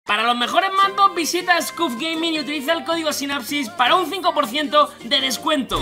Para los mejores mandos, visita Scuf Gaming y utiliza el código Sinapsis para un 5% de descuento.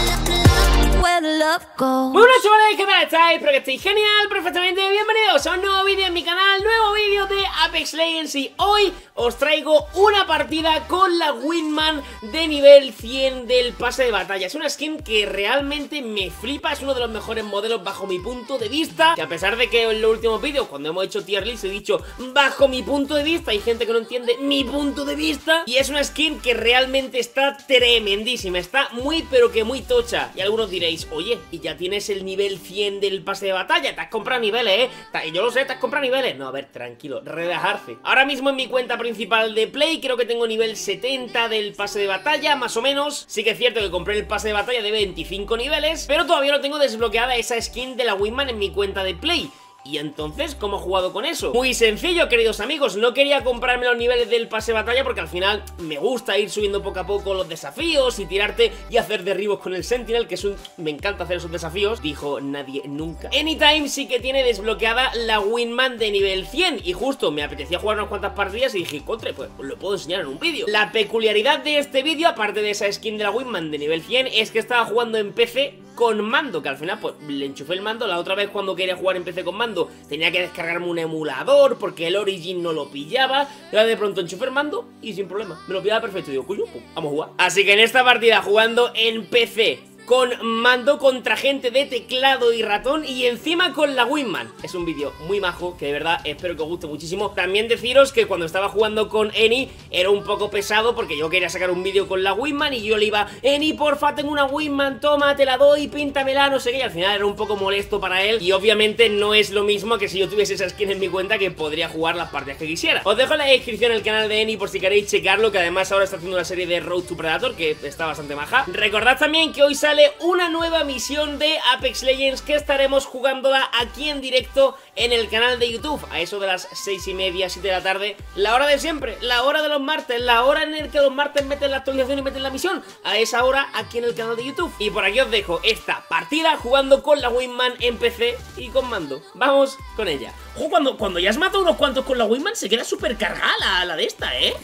Muy buenas chavales, ¿qué tal estáis? Espero que estéis genial, perfectamente. Bienvenidos a un nuevo vídeo en mi canal, nuevo vídeo de Apex Legends. Y hoy os traigo una partida con la Wingman de nivel 100 del pase de batalla. Es una skin que realmente me flipa, es uno de los mejores modelos bajo mi punto de vista. Que a pesar de que en los últimos vídeos, cuando hemos hecho tier list, he dicho bajo mi punto de vista, hay gente que no entiende mi punto de vista. Y es una skin que realmente está tremendísima, está muy pero que muy tocha. Y algunos diréis, oye, y ya tienes el nivel 100 del pase de batalla, te has comprado niveles, yo lo sé, te has comprado niveles. No, a ver, tranquilo, relajarse. Ahora mismo en mi cuenta principal de Play creo que tengo nivel 70 del pase de batalla, más o menos. Sí que es cierto que compré el pase de batalla de 25 niveles, pero todavía no tengo desbloqueada esa skin de la Wingman en mi cuenta de Play. ¿Y entonces cómo he jugado con eso? Muy sencillo, queridos amigos. No quería comprarme los niveles del pase de batalla porque al final me gusta ir subiendo poco a poco los desafíos y tirarte y hacer derribos con el Sentinel, que es un... me encanta hacer esos desafíos. Dijo nadie nunca. Anytime sí que tiene desbloqueada la Wingman de nivel 100 y justo me apetecía jugar unas cuantas partidas y dije, contra, pues lo puedo enseñar en un vídeo. La peculiaridad de este vídeo, aparte de esa skin de la Wingman de nivel 100, es que estaba jugando en PC con mando, que al final pues le enchufé el mando. La otra vez cuando quería jugar en PC con mando tenía que descargarme un emulador porque el Origin no lo pillaba. Y ahora de pronto enchufé el mando y sin problema me lo pillaba perfecto. Y digo, cuyo, pues, vamos a jugar. Así que en esta partida jugando en PC con mando contra gente de teclado y ratón y encima con la Wingman. Es un vídeo muy majo que de verdad espero que os guste muchísimo. También deciros que cuando estaba jugando con Eni era un poco pesado porque yo quería sacar un vídeo con la Wingman y yo le iba, Eni, porfa, tengo una Wingman, toma, te la doy, píntamela, no sé qué. Y al final era un poco molesto para él y obviamente no es lo mismo que si yo tuviese esa skin en mi cuenta, que podría jugar las partidas que quisiera. Os dejo en la descripción el canal de Eni por si queréis checarlo, que además ahora está haciendo una serie de Road to Predator que está bastante maja. Recordad también que hoy sale una nueva misión de Apex Legends que estaremos jugándola aquí en directo en el canal de YouTube a eso de las 6:30, 7 de la tarde, la hora de siempre, la hora de los martes, la hora en el que los martes meten la actualización y meten la misión, a esa hora aquí en el canal de YouTube. Y por aquí os dejo esta partida jugando con la Wingman en PC y con mando. Vamos con ella. Ojo, cuando ya has matado unos cuantos con la Wingman se queda súper cargada la de esta, ¿El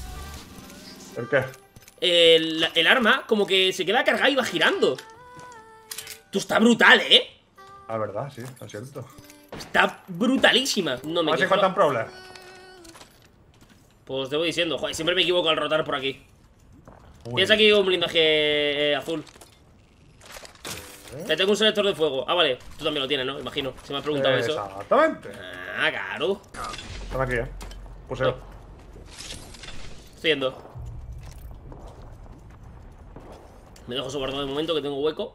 qué? El arma como que se queda cargada y va girando. Esto está brutal, La verdad, sí, lo siento. Está brutalísima. No me quejo. ¿Cuántos problemas? Pues te voy diciendo, joder, siempre me equivoco al rotar por aquí. Tienes aquí un blindaje azul. Te tengo un selector de fuego. Ah, vale, tú también lo tienes, ¿no? Imagino, se me ha preguntado eso. Exactamente. Ah, claro. Están aquí, Puseo. Estoy yendo. Me dejo eso guardado de momento que tengo hueco.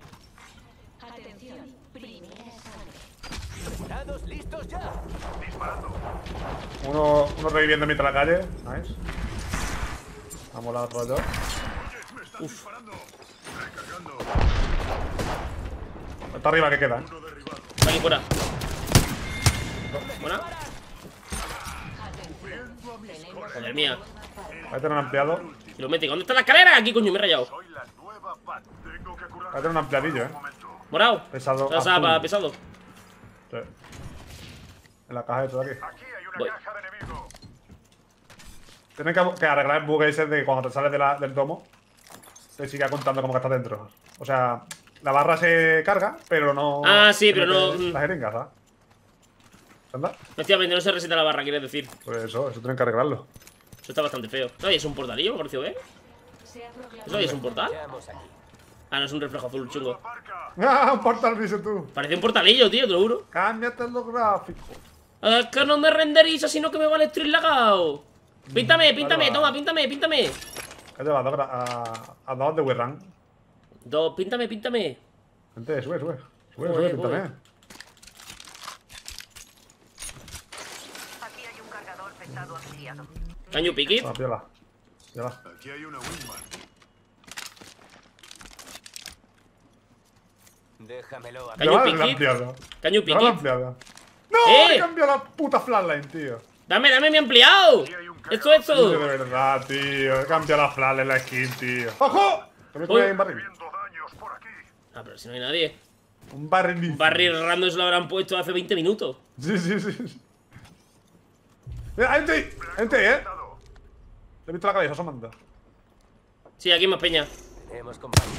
¿Listos ya? Disparando. Uno reviviendo mitad de la calle. Nice. Vamos la otra dos. Uf. Está arriba que queda. Está aquí fuera. Buena. Joder mía. Ahí tener un ampliado. Y lo mete. ¿Dónde está la escalera? Aquí, coño, me he rayado. Ahí tener un ampliadillo, Morado. Pesado. O sea, pesado. Sí. En la caja de todo aquí. Voy. Tienes que arreglar el bug ese de cuando te sales del domo, te siga contando como que estás dentro. O sea, la barra se carga, pero no. Ah, sí, pero no. Las jeringas, ¿sabes? ¿Anda? Efectivamente, no se reseta la barra, quieres decir. Pues eso tienen que arreglarlo. Eso está bastante feo. No, y es un portalillo, me pareció, ¿Eso es un portal? Ah, no, es un reflejo azul chungo. ¡Ah, un portal, dices tú! Parece un portalillo, tío, te lo juro. Cámbiate los gráficos. Es que no me renderiza, sino que me va el stream lagado. Píntame, toma, píntame. ¿Qué te va a dos de Wirran? Píntame. Gente, sube, Voy. píntame. Aquí hay un cargador pesado ampliado. Can you pick it? Píala. Aquí hay una Wingman. Déjamelo aquí. Can you pick it? ¡No! ¡He cambiado la puta flatline, tío! Dame mi ampliado. Esto. De verdad, tío. He cambiado la flatline en la skin, tío. ¡Ojo! Que me trae un barril. Ah, pero si no hay nadie. Un barril. Un barril random se lo habrán puesto hace 20 minutos. Sí. Mira, gente, he visto la cabeza asomando. Sí, aquí hay más peña. Tenemos compañía.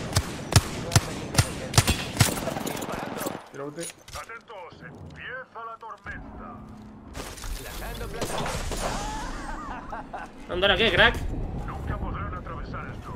Tiro ulti. Atentos, empieza la tormenta. Andar, ¿qué, crack? Nunca podrán atravesar esto.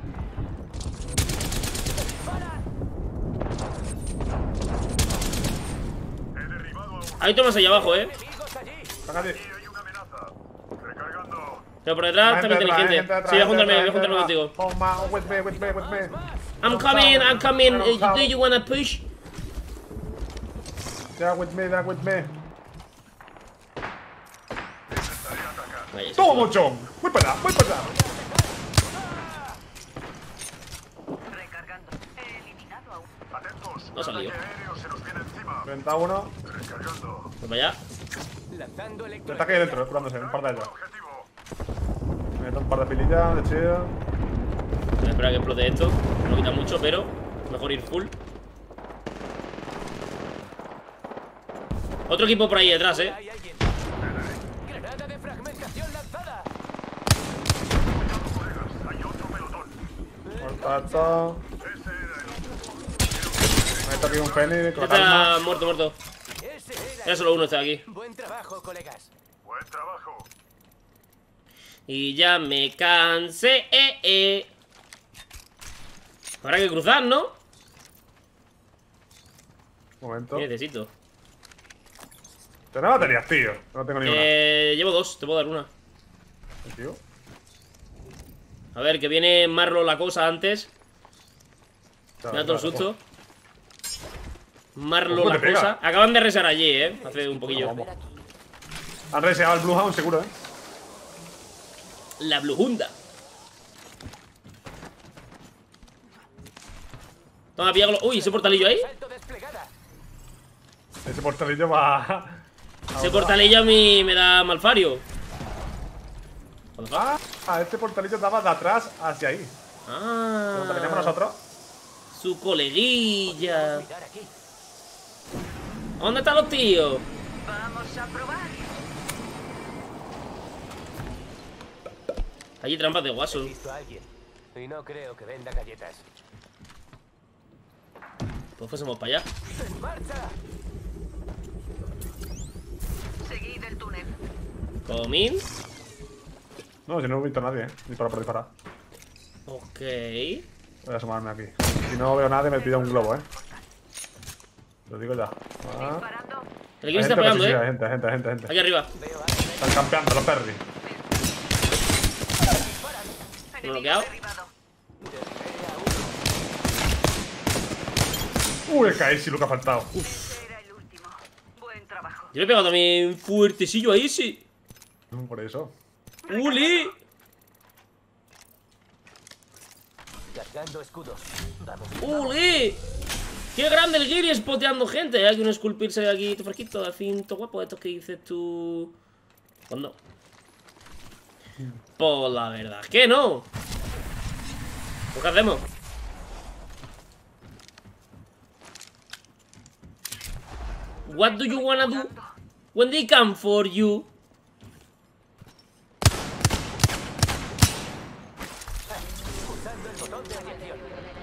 He derribado a uno. Hay otro más allá abajo, Sácate. Aquí hay una amenaza. Recargando. Pero por detrás está inteligente. Sí, voy a juntarme contigo. Oh, man, with me. I'm coming. Do you wanna push? Yeah, with me. Vaya, ¡Toma, mochón! Voy para allá. Recargando. He eliminado a uno. Atentos. No ha salido. Un ataque aéreo se nos viene encima. 31. Recargando. Pues vaya. Lanzando Ya está aquí dentro, curándose, un par de ellos. Objetivo. Me meto un par de pilillas, de chido. Voy a esperar a que explote esto. No quita mucho, pero mejor ir full. Otro equipo por ahí detrás, Hay alguien. Granada de fragmentación lanzada. Hay otro pelotón. Contacto. Ese era el Me meto aquí un Fénix, con Está calma. muerto. Ese era. Era solo uno, está aquí. Buen trabajo, colegas. Buen trabajo. Y ya me cansé. Habrá que cruzar, ¿no? Un momento. ¿Qué necesito? ¿Tienes baterías, tío? No tengo ni una. Llevo dos, te puedo dar una. Tío. A ver, que viene Marlo la cosa antes. Me da todo el susto. Marlo Ojo, la te pega. cosa. Acaban de resear allí, hace un poquillo. Vamos. Han reseado el Bluehound, seguro, La Bluhunda. Toma, píllalo. Uy, ese portalillo ahí. Salto desplegada. Ese portalillo va. Ese portalillo a mí me da malfario. Este portalillo daba de atrás hacia ahí. Donde tenemos nosotros. Su coleguilla. Cuidar aquí. ¿Dónde están los tíos? Vamos a probar. Allí trampas de He guaso. visto a alguien. Y no creo que venda galletas. Pues fuésemos para allá. ¡En marcha! Seguid el túnel. Comín. No, si no he visto a nadie, Dispara por disparar. Ok. Voy a asomarme aquí. Si no veo nadie, me pilla un globo, Lo digo ya. Disparando. El equipo está pegando, Hay gente. Aquí arriba. Veo a Están campeando los perris. Enemigo bloqueado. derribado. Uy, el KS, lo que ha faltado. Era el último. Buen trabajo. Yo le he pegado también fuertecillo ahí, sí. Por eso. ¡Uli! cargando escudos. Vamos. ¡Uli! ¡Qué grande el Giri spoteando gente! Hay que uno esculpirse aquí, tu fresquito, al fin, todo guapo. Esto que dices tú. ¿Cuándo? Pues la verdad es que no. ¿Pues qué hacemos? What do you wanna do when they come for you? Usando el botón de aviación.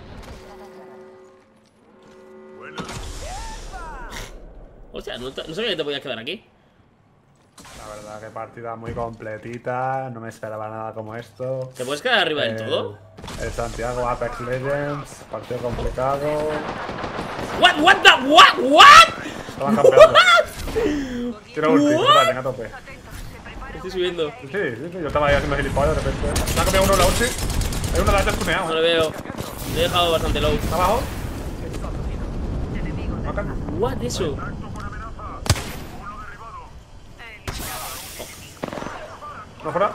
Hostia, no sabía que te podías quedar aquí. La verdad que partida muy completita. No me esperaba nada como esto. ¿Te puedes quedar arriba del todo? El Santiago Apex Legends. Partido complicado. What Estaban campeando. Tiro ulti, espera, tenga tope. Estoy subiendo. Sí, yo estaba ahí haciendo gilipollas de repente. ¿Se ha cambiado uno la ulti? Hay uno de las No destuneado. le veo. Le he dejado bastante low. ¿Está abajo? Enemigo ¿Matan? What, eso? ¿No fuera?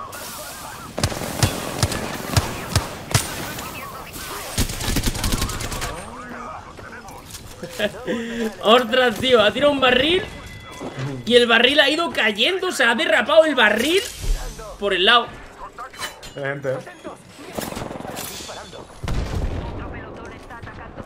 Ostras, tío, ha tirado un barril y el barril ha ido cayendo. Se ha derrapado el barril por el lado. Hay gente, Otro pelotón está atacando.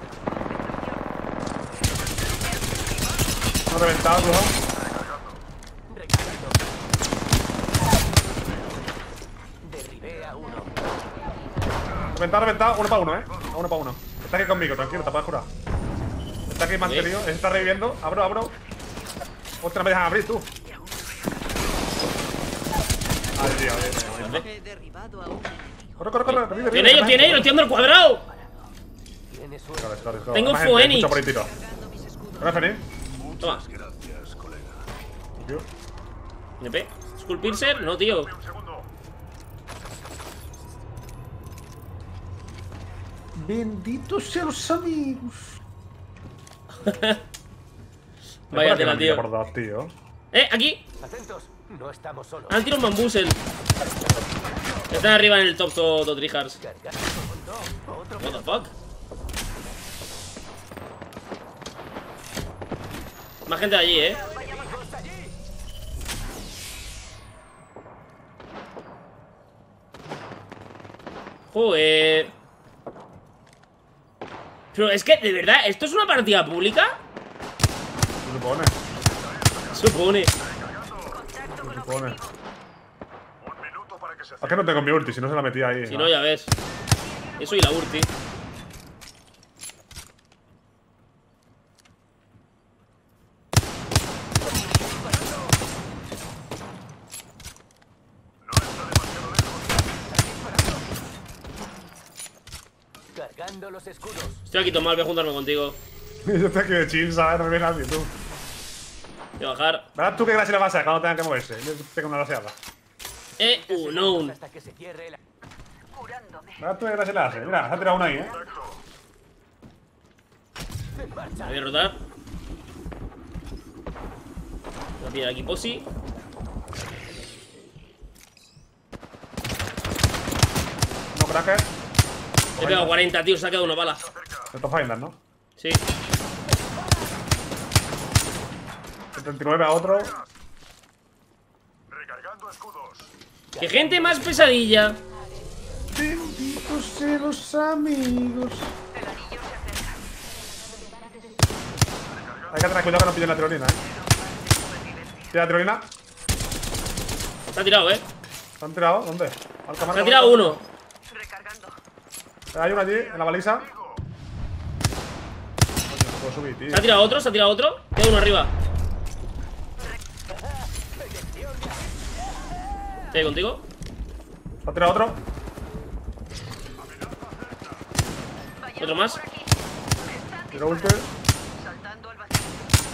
No reventado, ¿no? Derribé a Queda uno. Reventado, uno para uno, uno para uno. Está aquí conmigo, tranquilo, te puedes curar. Está aquí mantenido, ese está reviviendo. Abro. Ostras, me dejan abrir tú. Ay, tío, He derribado a un enemigo. corre, revive. Tiene ellos, estoy dando el cuadrado. Tiene suerte. Tengo Más gente, Phoenix. mucho por ahí tiro. Cargando mis escudos. ¿Dónde Fenix? Toma. Gracias, colega. Tío. NP. Skull Piercer, no, tío. Benditos sean los amigos. Vaya tela, tío. Por dos, tío. Aquí. Atentos, no estamos solos. Han tirado un bambusen. Están arriba en el top to tryhards. Cargando. Otro What the fuck. Más gente allí, enemigos allí. Joder. Pero es que, de verdad, ¿esto es una partida pública? Se supone. Supone. Se supone. Es que no tengo mi ulti, si no se la metía ahí. Si no, ya ves. Eso y la ulti. Cargando los escudos. Estoy aquí, Tomás, voy a juntarme contigo. Yo estoy aquí de chill, ¿sabes? No me viene nadie, tú. Voy a bajar. Verás tú qué gracia le vas a hacer cuando tengan que moverse. Yo tengo una graciada. Unknown. Hasta que se cierre la... Curándome. Verás tú qué gracia le hace. Mira, se ha tirado una ahí, En marcha. Me voy a rotar. Voy a pillar aquí posi. No, cracker. Le he pegado 40, tío, se ha quedado una bala. De top finder, ¿no? Sí. 79 a otro. ¡Qué gente más pesadilla! Benditos sean los amigos. El anillo se acerca. Hay que tener cuidado que no pillen la tirolina, Tira la tirolina. Se ha tirado, ¿Se han tirado? ¿Dónde? Al Se ha tirado uno. Recargando. Hay uno allí, en la baliza. No puedo subir, tío. Se ha tirado otro. Queda uno arriba. Estoy contigo. Se ha tirado otro. Otro más. Por aquí. Tiro ulti. Saltando al vacío.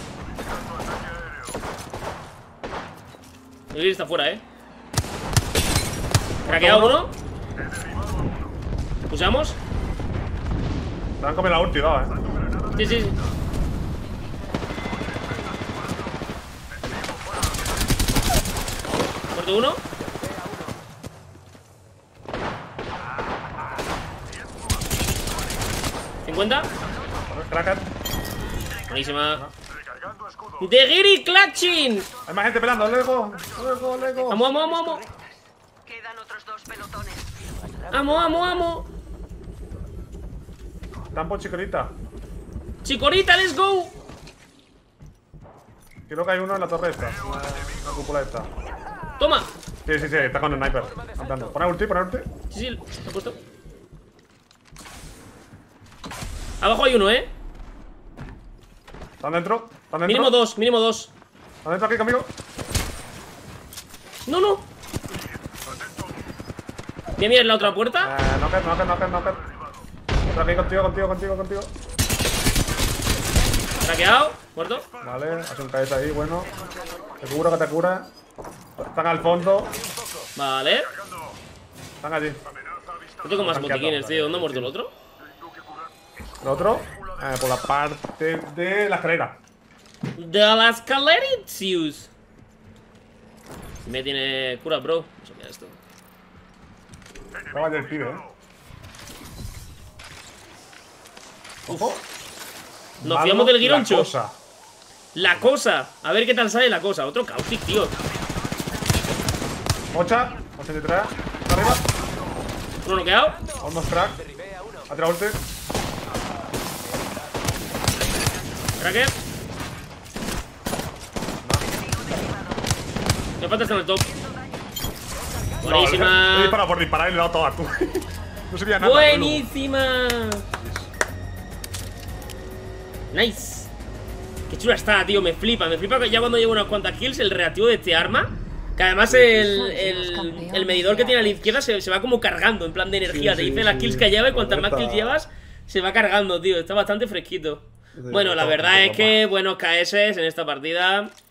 El gris está fuera, Craqueado uno. ¿Pusamos? Me han comido la ulti, ¿no? Sí. Muerto uno. ¿50? Cracker. Buenísima. ¡De Giri Clutching! Hay más gente pelando. Lego. ¡Amo! Quedan otros dos pelotones. ¡Amo! Tampo chicorita. ¡Chicorita, let's go! Creo que hay uno en la torre esta. La cúpula esta. ¡Toma! Sí, está con el sniper. Andando. Pone ulti. Sí, lo he puesto. Abajo hay uno, ¿Están dentro? Mínimo dos. ¿Están dentro aquí conmigo? No. Voy a mirar la otra puerta. Knocker. Estoy aquí contigo. Craqueado. Muerto. Vale, hace un cabeza ahí, bueno. Te cura. Están al fondo. Vale. Están allí. No tengo más Están botiquines, quietos. tío. ¿Dónde ha muerto el otro? El otro, por la parte de la escalera. De las Caleritius. Me tiene cura, bro. No sé qué es esto. No vaya el pibe, Ojo. Nos Malo fiamos del la guironcho. cosa. La cosa. A ver qué tal sale la cosa. Otro caustic, tío. 83. Arriba. Uno noqueado. Almost crack. Ha tirado ulti. Cracker. Me falta estar en el top. Buenísima. He disparado por disparar y le he dado todas tú. No sería nada. Buenísima. Nice. Qué chula está, tío, me flipa que ya cuando llevo unas cuantas kills el reactivo de este arma. Que además el medidor que tiene a la izquierda se va como cargando en plan de energía. Te dice las kills que lleva y cuantas más kills llevas se va cargando, tío. Está bastante fresquito. Bueno, la verdad es que buenos KS en esta partida.